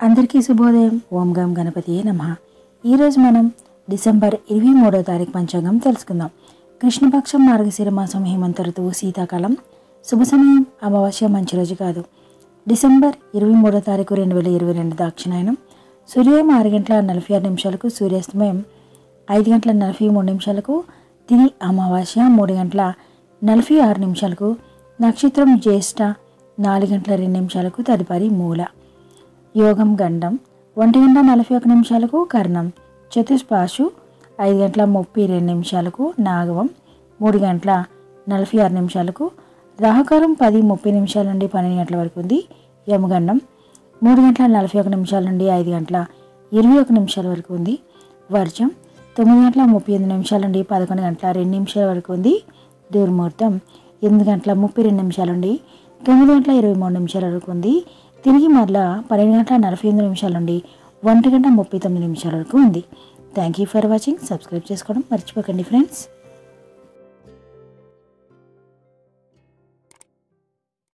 అందరికీ శుభోదయం. ఓం గం గణపతియే నమః. ఈరోజు మనం డిసెంబర్ 23వ తారీఖు పంచాంగం తెలుసుకుందాం. కృష్ణపక్షం మార్గశిర మాసం హేమంత ఋతువు శీతాకాలం. శుభ సమయం అమావాస్య మంచి రోజు కాదు. డిసెంబర్ 23వ తారీఖు 2022 దక్షిణాయనం. సూర్యోదయం 6:46 సూర్యాస్తమయం 5:43 తిథి అమావాస్య 3:46 నక్షత్రం జ్యేష్ఠ 4:02 తదుపరి మూల. యోగం గండం 1:41 కరణం. చతుష్పాశు 5:32 నాగవం 3:46 రాహుకాలం 10:30 నుండి 12 వరకు ఉంది. యమగండం 3:41 నుండి 5:21 వరకు ఉంది. వర్జం 9:38 నుండి 11:02 వరకు ఉంది. దుర్ముహూర్తం 8:32 నుండి 9:23 వరకు ఉంది. తిరిగి మరలా 12:48 నుండి 1:39 వరకు ఉంది. Thank you for watching. Subscribe చేసుకోవడం మర్చిపోకండి ఫ్రెండ్స్.